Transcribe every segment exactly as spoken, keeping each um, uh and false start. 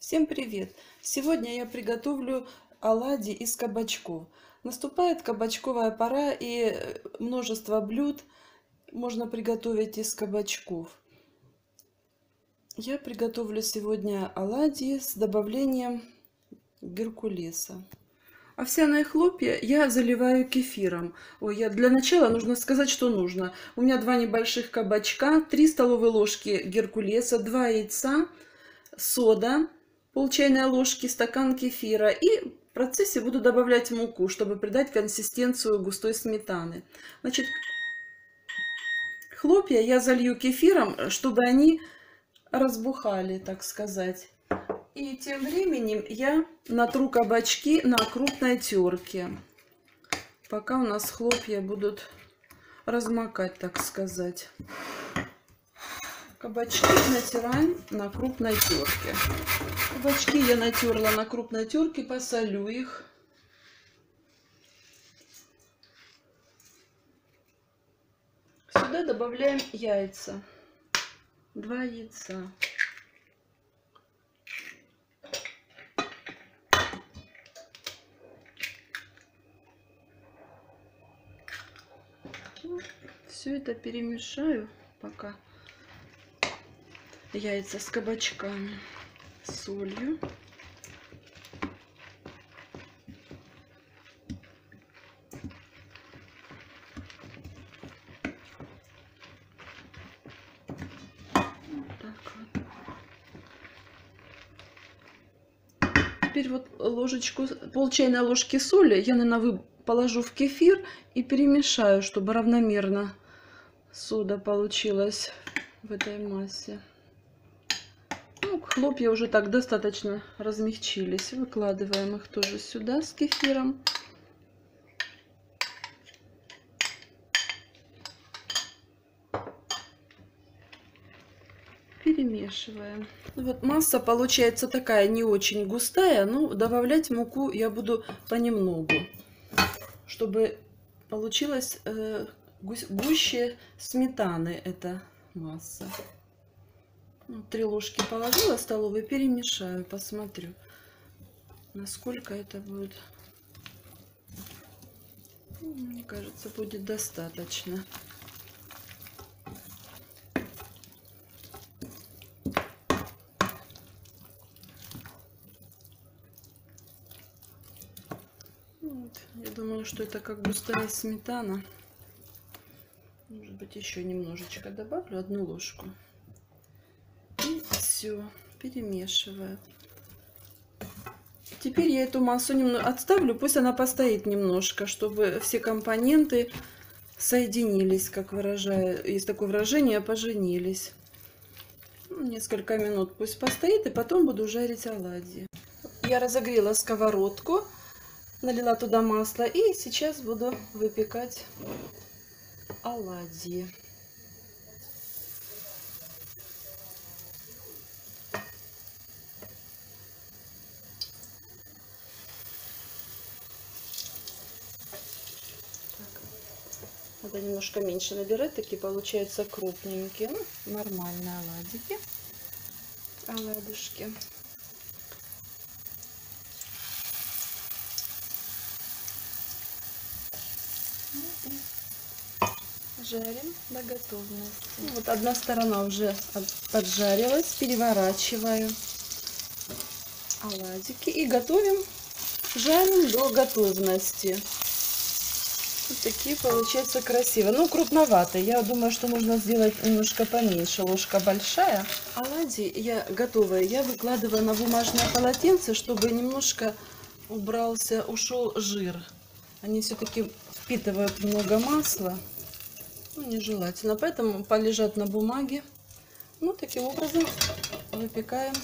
Всем привет! Сегодня я приготовлю оладьи из кабачков. Наступает кабачковая пора, и множество блюд можно приготовить из кабачков. Я приготовлю сегодня оладьи с добавлением геркулеса. Овсяные хлопья я заливаю кефиром. Ой, я, для начала нужно сказать, что нужно. У меня два небольших кабачка, три столовые ложки геркулеса, два яйца, сода, пол чайной ложки, стакан кефира. И в процессе буду добавлять муку, чтобы придать консистенцию густой сметаны. Значит, хлопья я залью кефиром, чтобы они разбухали, так сказать. И тем временем я натру кабачки на крупной терке, пока у нас хлопья будут размокать, так сказать. Кабачки натираем на крупной терке. Кабачки я натерла на крупной терке, посолю их. Сюда добавляем яйца. Два яйца. Все это перемешаю пока. Яйца с кабачками, с солью. Вот так вот. Теперь вот ложечку, пол чайной ложки соли я, наверное, положу в кефир и перемешаю, чтобы равномерно сода получилась в этой массе. Ну, хлопья уже так достаточно размягчились. Выкладываем их тоже сюда с кефиром. Перемешиваем. Вот масса получается такая не очень густая, но добавлять муку я буду понемногу, чтобы получилась э, гуще сметаны эта масса. Три ложки положила столовые, перемешаю, посмотрю, насколько это будет. Мне кажется, будет достаточно. Вот, я думаю, что это как густая сметана. Может быть, еще немножечко добавлю, одну ложку. И все, перемешиваю. Теперь я эту массу немного отставлю, пусть она постоит немножко, чтобы все компоненты соединились, как выражаю, есть такое выражение, поженились. Несколько минут пусть постоит, и потом буду жарить оладьи. Я разогрела сковородку, налила туда масло, и сейчас буду выпекать оладьи. Надо немножко меньше набирать, такие получаются крупненькие, ну, нормальные оладики, оладушки. Жарим до готовности. Ну, вот одна сторона уже поджарилась, переворачиваю оладики и готовим, жарим до готовности. Вот такие получаются красивые. Ну, крупноватые. Я думаю, что можно сделать немножко поменьше. Ложка большая. Оладьи я готовые. Я выкладываю на бумажное полотенце, чтобы немножко убрался, ушел жир. Они все-таки впитывают много масла. Ну, нежелательно. Поэтому полежат на бумаге. Ну, таким образом выпекаем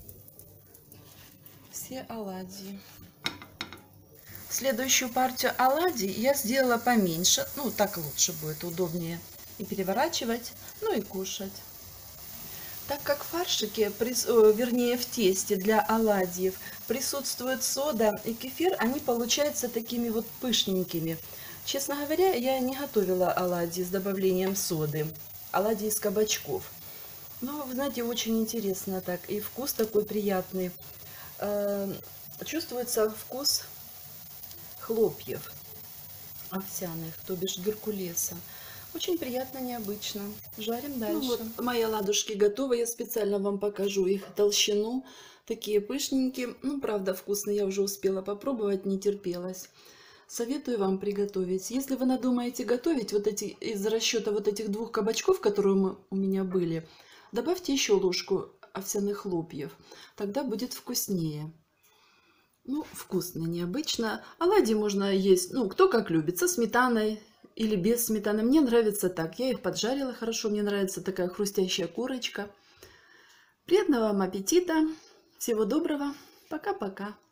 все оладьи. Следующую партию оладий я сделала поменьше. Ну, так лучше будет, удобнее и переворачивать, ну и кушать. Так как в фаршике, вернее в тесте для оладьев присутствует сода и кефир, они получаются такими вот пышненькими. Честно говоря, я не готовила оладьи с добавлением соды, оладьи из кабачков. Ну, вы знаете, очень интересно так. И вкус такой приятный. Э, Чувствуется вкус хлопьев овсяных, то бишь геркулеса. Очень приятно, необычно. Жарим дальше. Ну вот, мои оладушки готовы. Я специально вам покажу их толщину. Такие пышненькие. Ну, правда, вкусные. Я уже успела попробовать, не терпелась. Советую вам приготовить. Если вы надумаете готовить вот эти из расчета вот этих двух кабачков, которые мы, у меня были, добавьте еще ложку овсяных хлопьев. Тогда будет вкуснее. Ну, вкусно, необычно. Оладьи можно есть, ну, кто как любит, со сметаной или без сметаны. Мне нравится так. Я их поджарила хорошо. Мне нравится такая хрустящая корочка. Приятного вам аппетита. Всего доброго. Пока-пока.